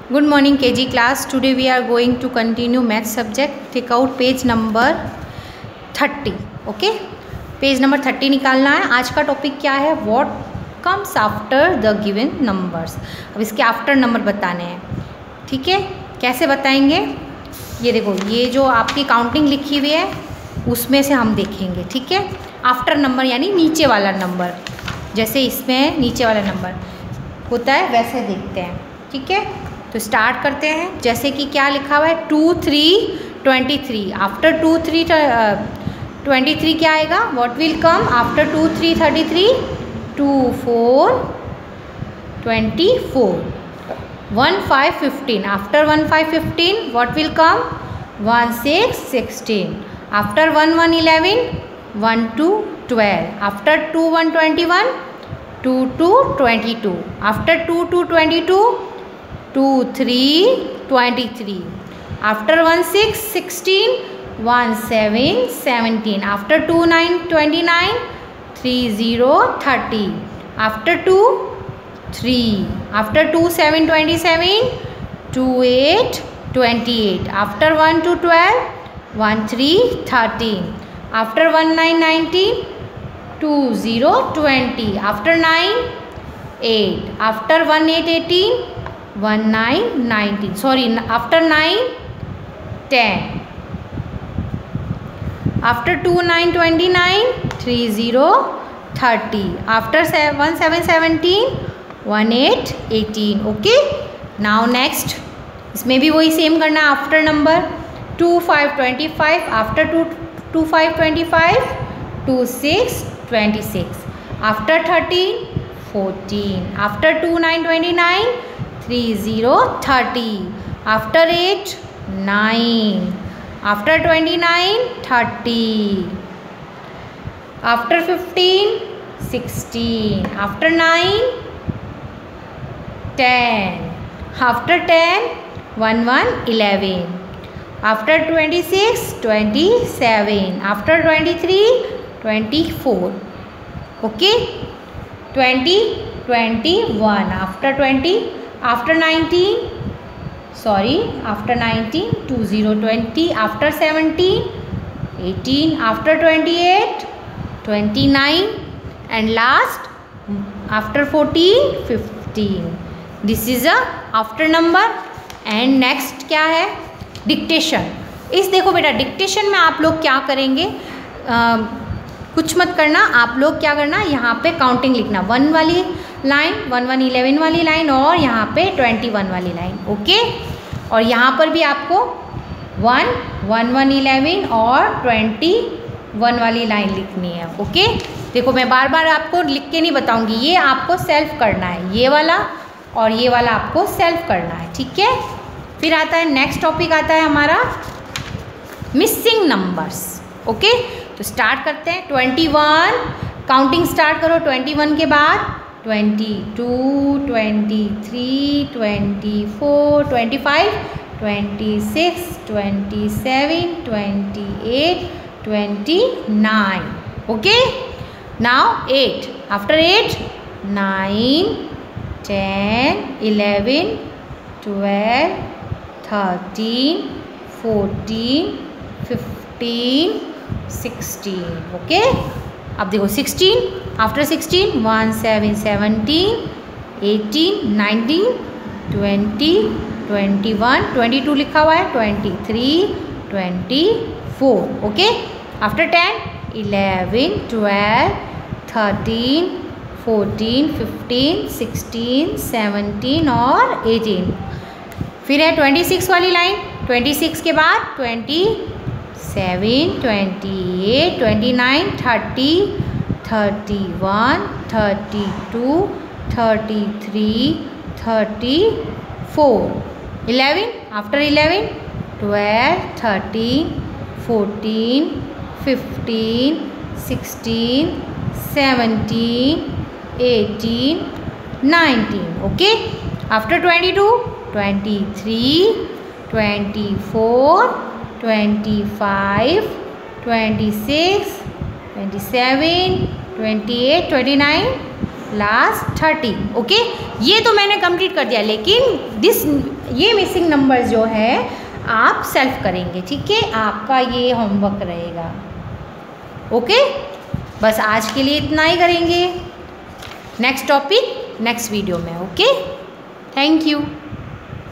Good morning KG class. Today we are going to continue math subject. Take out page number 30. Okay, page number 30 निकालना है. आज का topic क्या है? What comes after the given numbers. अब इसके after number बताने हैं. ठीक है, कैसे बताएंगे? ये देखो, ये जो आपकी काउंटिंग लिखी हुई है उसमें से हम देखेंगे. ठीक है, आफ्टर नंबर यानी नीचे वाला नंबर, जैसे इसमें नीचे वाला नंबर होता है वैसे देखते हैं. ठीक है, तो स्टार्ट करते हैं. जैसे कि क्या लिखा हुआ है? 2 3 23. आफ्टर 2 3 23 क्या आएगा? What will come after 2 3 33? 2 4 24. 1 5 15. After 1 5 15 what will come? 1 6 16. After 1 1 11. 1 2 12. After 2 1 21. 2 2 22. After 2 2 22. 2 3 23. After 1 6 16. 1 7 17. After 2 9 29. 3 0 30. After 2 3. After 2 7 27. 2 8 28. After 1 2 12. 1 3 13. After 1 9 19. 2 0 20. After 9 8. After 1 8 18. 1 9 19. Sorry, after 9 10. After 2 9 29. 3 0 30. After 1 7 17. 1 8 18. Okay, now next इसमें भी वही सेम करना है. After number 2 5 25. After 2 5 25. 2 6 26. After 13 14. After 2 9 29. 3 0 30. After 8 9. After 29 30. After 15 16. After 9 10. After 10 1 1 11. After 26 27. After 23 24. Okay, 20 21. After 20. After 19, sorry, after 19, 2 0 20. After 17, 18. After 28, 29. And last, after 14, 15. This is a after number. And next क्या है? Dictation. इस देखो बेटा, dictation में आप लोग क्या करेंगे? कुछ मत करना, आप लोग क्या करना, यहाँ पे काउंटिंग लिखना. 1 वाली लाइन, 1 1 11 वाली लाइन, और यहाँ पे 21 वाली लाइन. ओके, और यहाँ पर भी आपको 1 1 1 11 और 21 वाली लाइन लिखनी है. ओके, देखो मैं बार बार आपको लिख के नहीं बताऊँगी, ये आपको सेल्फ करना है. ये वाला और ये वाला आपको सेल्फ करना है. ठीक है, फिर आता है नेक्स्ट टॉपिक, आता है हमारा मिसिंग नंबर्स. ओके, तो स्टार्ट करते हैं. 21, काउंटिंग स्टार्ट करो 21 के बाद. 22 23 24 25 26 27 28 29. Okay, now 8. आफ्टर 8 9 10 11 12 13 14 15 16. ओके, अब देखो 16. आफ्टर 16 1 7 17 18 19 20 21 22 लिखा हुआ है. 23 24. ओके, आफ्टर 10 11 12 13 14 15 16 17 और 18. फिर है 26 वाली लाइन. 26 के बाद 27 28 29 30 31 32 33 34. 11. After 11 12 13 14 15 16 17 18 19. Okay, after 22 23 24 25 26 27 28 29 last 30। Okay, ये तो मैंने कंप्लीट कर दिया, लेकिन ये मिसिंग नंबर जो है आप सेल्फ करेंगे। ठीक है, आपका ये होमवर्क रहेगा। ओके, बस आज के लिए इतना ही करेंगे। नेक्स्ट टॉपिक नेक्स्ट वीडियो में। Okay, thank you.